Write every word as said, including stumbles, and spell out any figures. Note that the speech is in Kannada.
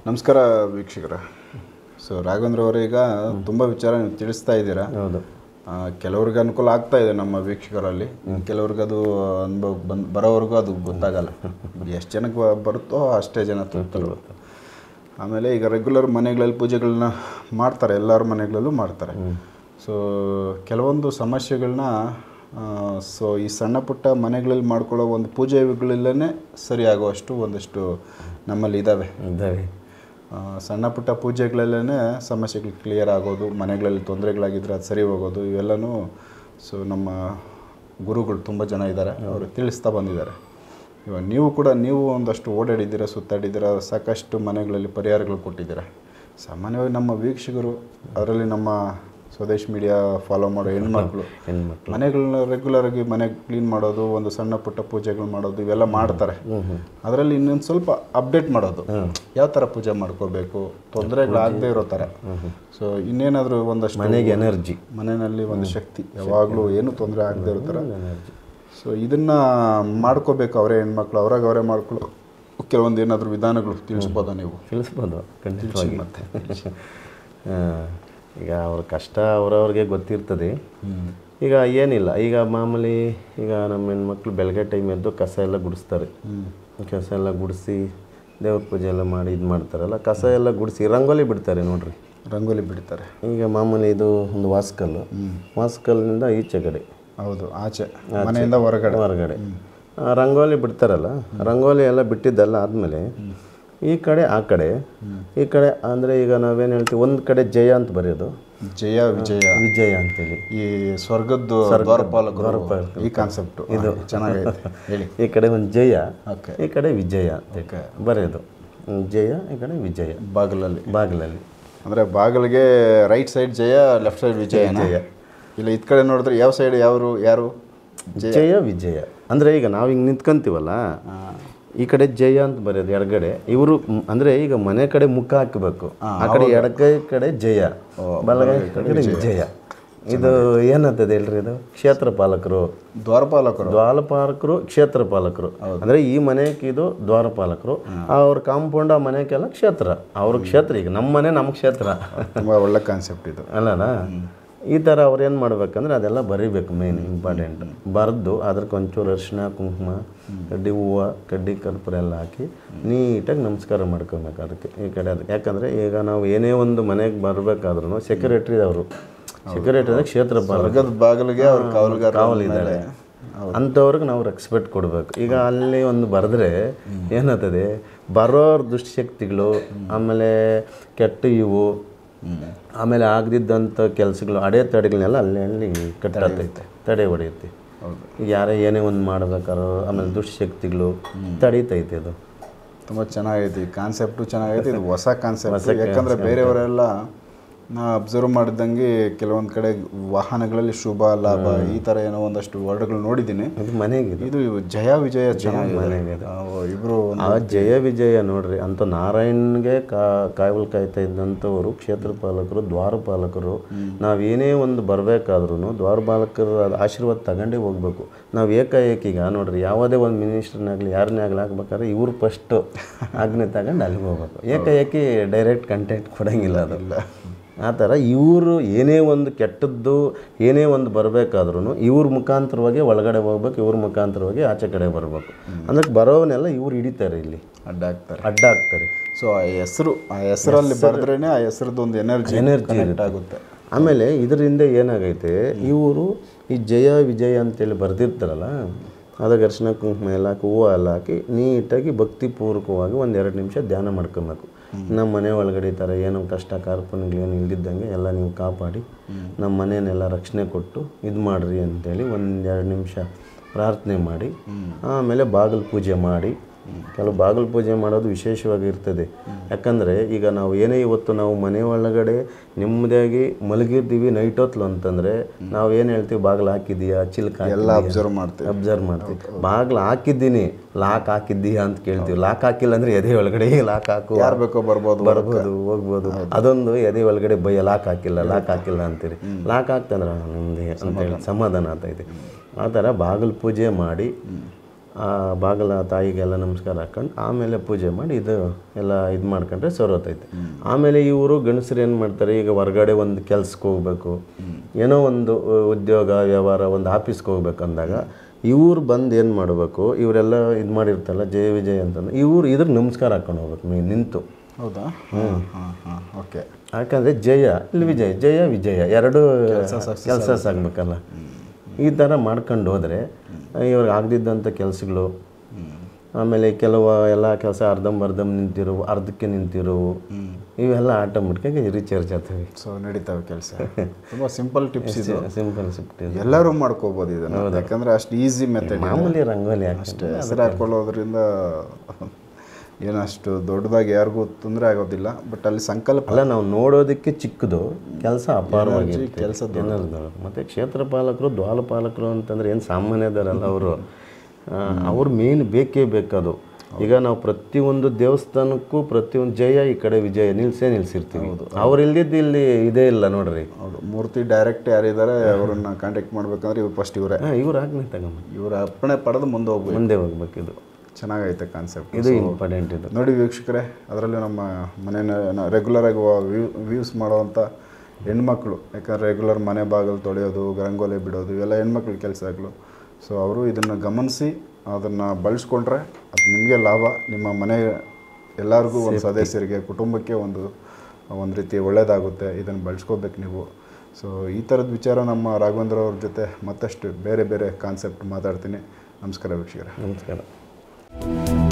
ನಮಸ್ಕಾರ ವೀಕ್ಷಕರ. ಸೊ ರಾಘವೇಂದ್ರ ಅವರು ಈಗ ತುಂಬ ವಿಚಾರ ನೀವು ತಿಳಿಸ್ತಾ ಇದ್ದೀರಾ. ಹೌದು, ಕೆಲವ್ರಿಗೆ ಅನುಕೂಲ ಆಗ್ತಾ ಇದೆ ನಮ್ಮ ವೀಕ್ಷಕರಲ್ಲಿ, ಕೆಲವ್ರಿಗೆ ಅದು ಅನುಭವ ಬಂದು ಬರೋವರೆಗೂ ಅದು ಗೊತ್ತಾಗಲ್ಲ. ಎಷ್ಟು ಜನಕ್ಕೆ ಬರುತ್ತೋ ಅಷ್ಟೇ ಜನ ತಲುಪ್ತಾರೆ. ಆಮೇಲೆ ಈಗ ರೆಗ್ಯುಲರ್ ಮನೆಗಳಲ್ಲಿ ಪೂಜೆಗಳನ್ನ ಮಾಡ್ತಾರೆ, ಎಲ್ಲರ ಮನೆಗಳಲ್ಲೂ ಮಾಡ್ತಾರೆ. ಸೊ ಕೆಲವೊಂದು ಸಮಸ್ಯೆಗಳನ್ನ ಸೊ ಈ ಸಣ್ಣ ಪುಟ್ಟ ಮನೆಗಳಲ್ಲಿ ಮಾಡ್ಕೊಳ್ಳೋ ಒಂದು ಪೂಜೆಗಳಲ್ಲೇ ಸರಿಯಾಗುವಷ್ಟು ಒಂದಷ್ಟು ನಮ್ಮಲ್ಲಿ ಇದ್ದಾವೆ ಇದ್ದಾವೆ ಸಣ್ಣ ಪುಟ್ಟ ಪೂಜೆಗಳಲ್ಲೇ ಸಮಸ್ಯೆಗಳು ಕ್ಲಿಯರ್ ಆಗೋದು, ಮನೆಗಳಲ್ಲಿ ತೊಂದರೆಗಳಾಗಿದ್ದರೆ ಅದು ಸರಿ ಹೋಗೋದು, ಇವೆಲ್ಲನೂ ಸೊ ನಮ್ಮ ಗುರುಗಳು ತುಂಬ ಜನ ಇದ್ದಾರೆ, ಅವರು ತಿಳಿಸ್ತಾ ಬಂದಿದ್ದಾರೆ. ಇವಾಗ ನೀವು ಕೂಡ ನೀವು ಒಂದಷ್ಟು ಓಡಾಡಿದ್ದೀರ, ಸುತ್ತಾಡಿದ್ದೀರ, ಸಾಕಷ್ಟು ಮನೆಗಳಲ್ಲಿ ಪರಿಹಾರಗಳು ಕೊಟ್ಟಿದ್ದೀರ. ಸಾಮಾನ್ಯವಾಗಿ ನಮ್ಮ ವೀಕ್ಷಕರು, ಅದರಲ್ಲಿ ನಮ್ಮ ಸ್ವದೇಶ್ ಮೀಡಿಯಾ ಫಾಲೋ ಮಾಡೋ ಹೆಣ್ಮಕ್ಳು ಹೆಣ್ಮಕ್ಳು ಮನೆಗಳನ್ನ ರೆಗ್ಯುಲರಾಗಿ ಮನೆ ಕ್ಲೀನ್ ಮಾಡೋದು, ಒಂದು ಸಣ್ಣ ಪುಟ್ಟ ಪೂಜೆಗಳು ಮಾಡೋದು, ಇವೆಲ್ಲ ಮಾಡ್ತಾರೆ. ಅದರಲ್ಲಿ ಇನ್ನೊಂದು ಸ್ವಲ್ಪ ಅಪ್ಡೇಟ್ ಮಾಡೋದು, ಯಾವ ಥರ ಪೂಜೆ ಮಾಡ್ಕೋಬೇಕು, ತೊಂದರೆಗಳಾಗದೇ ಇರೋ ಥರ. ಸೊ ಇನ್ನೇನಾದರೂ ಒಂದಷ್ಟು ಮನೆಗೆ ಎನರ್ಜಿ, ಮನೆಯಲ್ಲಿ ಒಂದು ಶಕ್ತಿ, ಯಾವಾಗಲೂ ಏನು ತೊಂದರೆ ಆಗದೆ ಇರೋ ಥರ. ಸೊ ಇದನ್ನು ಮಾಡ್ಕೋಬೇಕು ಅವರೇ ಹೆಣ್ಮಕ್ಳು, ಅವ್ರಾಗ ಅವರೇ ಮಾಡ್ಕೊಳ್ಳೋ ಕೆಲವೊಂದು ಏನಾದರೂ ವಿಧಾನಗಳು ತಿಳಿಸ್ಬೋದಾ ನೀವು? ತಿಳಿಸ್ಬೋದು ಖಂಡಿತವಾಗಿ. ಮತ್ತೆ ಈಗ ಅವ್ರ ಕಷ್ಟ ಅವರವ್ರಿಗೆ ಗೊತ್ತಿರ್ತದೆ. ಈಗ ಏನಿಲ್ಲ, ಈಗ ಮಾಮೂಲಿ ಈಗ ನಮ್ಮ ಹೆಣ್ಮಕ್ಳು ಬೆಳಗ್ಗೆ ಟೈಮ್ ಎದ್ದು ಕಸ ಎಲ್ಲ ಗುಡಿಸ್ತಾರೆ. ಕಸ ಎಲ್ಲ ಗುಡಿಸಿ ದೇವ್ರ ಪೂಜೆ ಎಲ್ಲ ಮಾಡಿ ಇದು ಮಾಡ್ತಾರಲ್ಲ, ಕಸ ಎಲ್ಲ ಗುಡಿಸಿ ರಂಗೋಲಿ ಬಿಡ್ತಾರೆ ನೋಡ್ರಿ. ರಂಗೋಲಿ ಬಿಡ್ತಾರೆ. ಈಗ ಮಾಮೂಲಿ ಇದು ಒಂದು ವಾಸ್ಕಲ್ಲು, ವಾಸ್ಕಲ್ನಿಂದ ಈಚೆ ಕಡೆ, ಹೌದು, ಆಚೆ ಮನೆಯಿಂದ ಹೊರಗಡೆ ಹೊರಗಡೆ ರಂಗೋಲಿ ಬಿಡ್ತಾರಲ್ಲ. ರಂಗೋಲಿ ಎಲ್ಲ ಬಿಟ್ಟಿದ್ದೆಲ್ಲ ಆದಮೇಲೆ ಈ ಕಡೆ ಆ ಕಡೆ ಈ ಕಡೆ ಅಂದರೆ ಈಗ ನಾವೇನು ಹೇಳ್ತೀವಿ, ಒಂದು ಕಡೆ ಜಯ ಅಂತ ಬರೆಯೋದು, ಜಯ ವಿಜಯ ವಿಜಯ ಅಂತೇಳಿ, ಈ ಸ್ವರ್ಗದ್ದು ದ್ವಾರಪಾಲಕರು, ಈ ಕಾನ್ಸೆಪ್ಟ್ ಇದು ಚೆನ್ನಾಗೈತೆ ಹೇಳಿ. ಈ ಕಡೆ ಒಂದು ಜಯ, ಓಕೆ, ಈ ಕಡೆ ವಿಜಯ ಅಂತ ಬರೆಯೋದು. ಜಯ, ಈ ಕಡೆ ವಿಜಯ ಬಾಗಿಲಲ್ಲಿ ಬಾಗಿಲಲ್ಲಿ ಅಂದರೆ ಬಾಗಿಲಿಗೆ right side Jaya, left side Vijaya. Jaya ಇಲ್ಲ, ಇದು ಕಡೆ ನೋಡಿದ್ರೆ ಯಾವ ಸೈಡ್ ಯಾರು ಯಾರು ಜಯ ವಿಜಯ ಅಂದರೆ ಈಗ ನಾವು ಹಿಂಗೆ ನಿಂತ್ಕೊಂತೀವಲ್ಲ, ಈ ಕಡೆ ಜಯ ಅಂತ ಬರೆಯೋದು ಎಡಗಡೆ. ಇವರು ಅಂದರೆ ಈಗ ಮನೆ ಕಡೆ ಮುಖ ಹಾಕಬೇಕು, ಆ ಕಡೆ ಎಡಗೈ ಕಡೆ ಜಯ, ಬಲಗೈ ಕಡೆ ವಿಜಯ. ಇದು ಏನಂತದೆ ಹೇಳ್ರಿ, ಇದು ಕ್ಷೇತ್ರ ಪಾಲಕರು, ದ್ವಾರಪಾಲಕರು ದ್ವಾರಪಾಲಕರು ಕ್ಷೇತ್ರ ಪಾಲಕರು. ಅಂದರೆ ಈ ಮನೆಗೆ ಇದು ದ್ವಾರಪಾಲಕರು, ಅವ್ರ ಕಾಂಪೌಂಡ್ ಆ ಮನೆಗೆಲ್ಲ ಕ್ಷೇತ್ರ, ಅವ್ರ ಕ್ಷೇತ್ರ. ಈಗ ನಮ್ಮ ಮನೆ ನಮ್ಮ ಕ್ಷೇತ್ರ. ತುಂಬ ಒಳ್ಳೆ ಕಾನ್ಸೆಪ್ಟ್ ಇದು ಅಲ್ಲನಾ? ಈ ಥರ ಅವ್ರು ಏನು ಮಾಡ್ಬೇಕಂದ್ರೆ ಅದೆಲ್ಲ ಬರೀಬೇಕು, ಮೇನ್ ಇಂಪಾರ್ಟೆಂಟ್. ಬರೆದು ಅದಕ್ಕೆ ಒಂಚೂರು ಅರಿಶಿನ ಕುಂಕುಮ, ಕಡ್ಡಿ ಹೂವು, ಕಡ್ಡಿ ಕರ್ಪೂರ ಎಲ್ಲ ಹಾಕಿ ನೀಟಾಗಿ ನಮಸ್ಕಾರ ಮಾಡ್ಕೊಬೇಕು ಅದಕ್ಕೆ, ಈ ಕಡೆ ಅದಕ್ಕೆ. ಯಾಕಂದರೆ ಈಗ ನಾವು ಏನೇ ಒಂದು ಮನೆಗೆ ಬರಬೇಕಾದ್ರೂ ಸೆಕ್ಯೂರಿಟಿ ಅವರು, ಸೆಕ್ಯೂರಿಟಿ ಅಂದರೆ ಕ್ಷೇತ್ರ ಪಾಲಕರ ಬಾಗಿಲಿಗೆ ಅವ್ರು ಕಾವಲುಗಾರ ಕಾವಲಿದ್ದಾರೆ, ಅಂಥವ್ರಿಗೆ ನಾವು ರೆಸ್ಪೆಕ್ಟ್ ಕೊಡಬೇಕು. ಈಗ ಅಲ್ಲಿ ಒಂದು ಬರೆದ್ರೆ ಏನಾಗ್ತದೆ, ಬರೋರ ದುಷ್ಟಶಕ್ತಿಗಳು, ಆಮೇಲೆ ಕೆಟ್ಟ ಇವು, ಆಮೇಲೆ ಆಗದಿದ್ದಂಥ ಕೆಲಸಗಳು, ಅಡೆತಡೆಗಳನ್ನೆಲ್ಲ ಅಲ್ಲಿ ಅಲ್ಲಿ ಕಟ್ಟಾಗ್ತೈತೆ, ತಡೆ ಹೊಡೆಯುತ್ತೆ. ಈಗ ಯಾರೇ ಏನೇ ಒಂದು ಮಾಡ್ಬೇಕಾರೋ ಆಮೇಲೆ ದುಷ್ಟಶಕ್ತಿಗಳು ತಡೀತೈತೆ. ಅದು ತುಂಬ ಚೆನ್ನಾಗೈತಿ, ಕಾನ್ಸೆಪ್ಟು ಚೆನ್ನಾಗೈತಿ. ಇದು ಹೊಸ ಕಾನ್ಸೆಪ್ಟ್. ಯಾಕಂದರೆ ಬೇರೆಯವರೆಲ್ಲ ನಾ ಅಬ್ಸರ್ವ್ ಮಾಡಿದಂಗೆ ಕೆಲವೊಂದು ಕಡೆ ವಾಹನಗಳಲ್ಲಿ ಶುಭ ಲಾಭ ಈ ಥರ ಏನೋ ಒಂದಷ್ಟು ವರ್ಡ್ಗಳು ನೋಡಿದ್ದೀನಿ. ಇದು ಮನೆಗೆ ಇದು ಜಯ ವಿಜಯ ಚೆನ್ನಾಗಿದೆ. ಇಬ್ಬರು ಆ ಜಯ ವಿಜಯ ನೋಡ್ರಿ, ಅಂತ ನಾರಾಯಣ್ಗೆ ಕಾ ಕಾವಲು ಕಾಯ್ತಾ ಇದ್ದಂಥವರು ಕ್ಷೇತ್ರ ಪಾಲಕರು, ದ್ವಾರಪಾಲಕರು. ನಾವೇನೇ ಒಂದು ಬರಬೇಕಾದ್ರೂ ದ್ವಾರಪಾಲಕರ ಆಶೀರ್ವಾದ ತಗೊಂಡೇ ಹೋಗ್ಬೇಕು. ನಾವು ಏಕಾಏಕಿಗ ನೋಡ್ರಿ, ಯಾವುದೇ ಒಂದು ಮಿನಿಸ್ಟರ್ನಾಗಲಿ ಯಾರನ್ನೇ ಆಗಲಿ ಆಗ್ಬೇಕಾದ್ರೆ ಇವ್ರು ಫಸ್ಟು ಆಜ್ಞೆ ತಗೊಂಡು ಅಲ್ಲಿಗೆ ಹೋಗ್ಬೇಕು. ಏಕಾಏಕಿ ಡೈರೆಕ್ಟ್ ಕಂಟೆಂಟ್ ಕೊಡೋಂಗಿಲ್ಲ, ಅದಲ್ಲ. ಆ ಥರ ಇವರು ಏನೇ ಒಂದು ಕೆಟ್ಟದ್ದು ಏನೇ ಒಂದು ಬರಬೇಕಾದ್ರೂ ಇವ್ರ ಮುಖಾಂತರವಾಗಿ ಒಳಗಡೆ ಹೋಗ್ಬೇಕು, ಇವ್ರ ಮುಖಾಂತರವಾಗಿ ಆಚೆ ಕಡೆ ಬರಬೇಕು. ಅಂದ್ರೆ ಬರೋವನ್ನೆಲ್ಲ ಇವ್ರು ಹಿಡಿತಾರೆ, ಇಲ್ಲಿ ಅಡ್ಡ ಆಗ್ತಾರೆ ಅಡ್ಡ ಆಗ್ತಾರೆ. ಸೊ ಆ ಹೆಸರು, ಆ ಹೆಸರಲ್ಲಿ ಬರೆದ್ರೇ ಆ ಹೆಸರದ್ದು ಒಂದು ಎನರ್ಜಿ ಎನರ್ಜಿ ಆಗುತ್ತೆ. ಆಮೇಲೆ ಇದರಿಂದ ಏನಾಗೈತೆ, ಇವರು ಈ ಜಯ ವಿಜಯ ಅಂತೇಳಿ ಬರೆದಿರ್ತಾರಲ್ಲ, ಅದಕ್ಕೆ ಅರಿಶಿನ ಕುಂಕುಮ ಎಲ್ಲ ಹಾಕಿ ಹೂವು ಎಲ್ಲ ಹಾಕಿ ನೀಟಾಗಿ ಭಕ್ತಿಪೂರ್ವಕವಾಗಿ ಒಂದು ಎರಡು ನಿಮಿಷ ಧ್ಯಾನ ಮಾಡ್ಕೊಬೇಕು. ನಮ್ಮ ಮನೆ ಒಳಗಡೆ ಈ ಥರ ಏನೋ ಕಷ್ಟ ಕಾರ್ಪಣ್ಯಗಳೇನು ಇಲ್ದಿದ್ದಂಗೆ ಎಲ್ಲ ನೀವು ಕಾಪಾಡಿ ನಮ್ಮ ಮನೆಯನ್ನೆಲ್ಲ ರಕ್ಷಣೆ ಕೊಟ್ಟು ಇದು ಮಾಡಿರಿ ಅಂತೇಳಿ ಒಂದು ಎರಡು ನಿಮಿಷ ಪ್ರಾರ್ಥನೆ ಮಾಡಿ, ಆಮೇಲೆ ಬಾಗಿಲು ಪೂಜೆ ಮಾಡಿ. ಕೆಲವು ಬಾಗಿಲು ಪೂಜೆ ಮಾಡೋದು ವಿಶೇಷವಾಗಿ ಇರ್ತದೆ. ಯಾಕಂದರೆ ಈಗ ನಾವು ಏನೇ ಇವತ್ತು ನಾವು ಮನೆ ಒಳಗಡೆ ನೆಮ್ಮದಿಯಾಗಿ ಮಲಗಿರ್ತೀವಿ ನೈಟ್ ಹೊತ್ತು ಅಂತಂದರೆ ನಾವು ಏನು ಹೇಳ್ತೀವಿ, ಬಾಗಿಲು ಹಾಕಿದ್ದೀಯಾ, ಚಿಲ್ಕ ಎಲ್ಲ ಅಬ್ಸರ್ವ್ ಮಾಡ್ತೀವಿ ಅಬ್ಸರ್ವ್ ಮಾಡ್ತೀವಿ ಬಾಗಿಲು ಹಾಕಿದ್ದೀನಿ, ಲಾಕ್ ಹಾಕಿದ್ದೀಯಾ ಅಂತ ಕೇಳ್ತೀವಿ. ಲಾಕ್ ಹಾಕಿಲ್ಲ ಅಂದರೆ ಎದೆ ಒಳಗಡೆ ಲಾಕ್ ಹಾಕು, ಯಾರು ಬೇಕೋ ಬರ್ಬೋದು ಬರ್ಬೋದು ಹೋಗ್ಬೋದು. ಅದೊಂದು ಎದೆ ಒಳಗಡೆ ಭಯ, ಲಾಕ್ ಹಾಕಿಲ್ಲ ಲಾಕ್ ಹಾಕಿಲ್ಲ ಅಂತೀರಿ. ಲಾಕ್ ಹಾಕ್ತಂದ್ರೆ ನಿಮ್ಮದೇ ಅಂತೇಳಿ ಸಮಾಧಾನ ಆಗ್ತೈತೆ. ಆ ಥರ ಬಾಗಿಲು ಪೂಜೆ ಮಾಡಿ ಆ ಬಾಗಲ ತಾಯಿಗೆಲ್ಲ ನಮಸ್ಕಾರ ಹಾಕೊಂಡು ಆಮೇಲೆ ಪೂಜೆ ಮಾಡಿ ಇದು ಎಲ್ಲ ಇದು ಮಾಡ್ಕೊಂಡ್ರೆ ಸರೋತೈತೆ. ಆಮೇಲೆ ಇವರು ಗಂಡಸರು ಏನು ಮಾಡ್ತಾರೆ, ಈಗ ಹೊರಗಡೆ ಒಂದು ಕೆಲ್ಸಕ್ಕೆ ಹೋಗ್ಬೇಕು, ಏನೋ ಒಂದು ಉದ್ಯೋಗ ವ್ಯವಹಾರ ಒಂದು ಆಫೀಸ್ಗೆ ಹೋಗ್ಬೇಕು ಅಂದಾಗ ಇವ್ರು ಬಂದು ಏನು ಮಾಡಬೇಕು, ಇವರೆಲ್ಲ ಇದು ಮಾಡಿರ್ತಾರಲ್ಲ ಜಯ ವಿಜಯ ಅಂತಂದ್ರೆ ಇವ್ರು ಇದ್ರ ನಮಸ್ಕಾರ ಹಾಕೊಂಡು ಹೋಗ್ಬೇಕು ನೀವು ನಿಂತು. ಹೌದಾ? ಹಾಂ ಹಾಂ ಹಾಂ ಓಕೆ. ಯಾಕಂದರೆ ಜಯ ಇಲ್ಲಿ ವಿಜಯ, ಜಯ ವಿಜಯ ಎರಡು ಕೆಲಸ ಸಾಗಬೇಕಲ್ಲ. ಈ ಥರ ಮಾಡ್ಕೊಂಡು ಹೋದರೆ ಇವ್ರಿಗೆ ಆಗದಿದ್ದಂಥ ಕೆಲಸಗಳು, ಆಮೇಲೆ ಕೆಲವು ಎಲ್ಲ ಕೆಲಸ ಅರ್ಧಂಬರ್ಧಂ ನಿಂತಿರೋವು, ಅರ್ಧಕ್ಕೆ ನಿಂತಿರೋವು, ಇವೆಲ್ಲ ಆಟೋಮೆಟಿಕಾಗಿ ರೀಚಾರ್ಜ್ ಆಗ್ತವೆ. ಸೊ ನಡೀತಾವೆ ಕೆಲಸ. ತುಂಬ ಸಿಂಪಲ್ ಟಿಪ್ಸ್ ಇದು, ಸಿಂಪಲ್ ಸಿಂಪಲ್ ಎಲ್ಲರೂ ಮಾಡ್ಕೋಬೋದು ಇದನ್ನು, ಯಾಕಂದರೆ ಅಷ್ಟು ಈಸಿ ಮೆಥಡ್. ಮಾಮೂಲಿ ರಂಗೋಲಿ ಅಷ್ಟೇ ಹೆಸರು ಹಾಕೊಳ್ಳೋದ್ರಿಂದ ಏನಷ್ಟು ದೊಡ್ಡದಾಗಿ ಯಾರಿಗೂ ತೊಂದರೆ ಆಗೋದಿಲ್ಲ. ಬಟ್ ಅಲ್ಲಿ ಸಂಕಲ್ಪ ಅಲ್ಲ, ನಾವು ನೋಡೋದಕ್ಕೆ ಚಿಕ್ಕದು, ಕೆಲಸ ಅಪಾರವಾಗಿ ಕೆಲಸ. ಮತ್ತು ಕ್ಷೇತ್ರ ಪಾಲಕರು ದ್ವಾಲಪಾಲಕರು ಅಂತಂದರೆ ಏನು ಸಾಮಾನ್ಯದರಲ್ಲ ಅವರು, ಅವ್ರ ಮೇನ್ ಬೇಕೇ ಬೇಕದು. ಈಗ ನಾವು ಪ್ರತಿಯೊಂದು ದೇವಸ್ಥಾನಕ್ಕೂ ಪ್ರತಿಯೊಂದು ಜಯ ಈ ಕಡೆ ವಿಜಯ ನಿಲ್ಸೇ ನಿಲ್ಸಿರ್ತೀವಿ. ಅವ್ರು ಇಲ್ದಿದ್ದು ಇಲ್ಲಿ ಇದೇ ಇಲ್ಲ ನೋಡ್ರಿ. ಹೌದು, ಮೂರ್ತಿ ಡೈರೆಕ್ಟ್ ಯಾರಿದ್ದಾರೆ ಅವರನ್ನ ಕಾಂಟ್ಯಾಕ್ಟ್ ಮಾಡ್ಬೇಕಂದ್ರೆ ಇವ್ರು ಫಸ್ಟ್ ಇವರೇ ಹಾಂ ಇವ್ರು ಆಗ್ನೇ ತಗೊಂಡು ಇವ್ರ ಅರ್ಪಣೆ ಪಡೆದು ಮುಂದೆ ಹೋಗ್ಬೇಕು, ಮುಂದೆ ಹೋಗ್ಬೇಕು. ಇದು ಚೆನ್ನಾಗೈತೆ ಕಾನ್ಸೆಪ್ಟ್, ಇದು ಇಂಪಾರ್ಟೆಂಟ್. ಇದು ನೋಡಿ ವೀಕ್ಷಕರೇ, ಅದರಲ್ಲಿ ನಮ್ಮ ಮನೆಯ ರೆಗ್ಯುಲರಾಗಿ ವ್ಯೂ ವ್ಯೂಸ್ ಮಾಡೋವಂಥ ಹೆಣ್ಮಕ್ಳು, ಯಾಕಂದರೆ ರೆಗ್ಯುಲರ್ ಮನೆ ಬಾಗಿಲು ತೊಳೆಯೋದು, ರಂಗೋಲಿ ಬಿಡೋದು ಇವೆಲ್ಲ ಹೆಣ್ಮಕ್ಳ ಕೆಲಸಗಳು. ಸೊ ಅವರು ಇದನ್ನು ಗಮನಿಸಿ ಅದನ್ನು ಬಳಸ್ಕೊಂಡ್ರೆ ಅದು ನಿಮಗೆ ಲಾಭ, ನಿಮ್ಮ ಮನೆ ಎಲ್ಲರಿಗೂ ಒಂದು ಸದಸ್ಯರಿಗೆ ಕುಟುಂಬಕ್ಕೆ ಒಂದು ಒಂದು ರೀತಿ ಒಳ್ಳೆಯದಾಗುತ್ತೆ. ಇದನ್ನು ಬಳಸ್ಕೋಬೇಕು ನೀವು. ಸೊ ಈ ಥರದ ವಿಚಾರ ನಮ್ಮ ರಾಘವೇಂದ್ರ ಅವ್ರ ಜೊತೆ ಮತ್ತಷ್ಟು ಬೇರೆ ಬೇರೆ ಕಾನ್ಸೆಪ್ಟ್ ಮಾತಾಡ್ತೀನಿ. ನಮಸ್ಕಾರ ವೀಕ್ಷಕರೇ. ನಮಸ್ಕಾರ.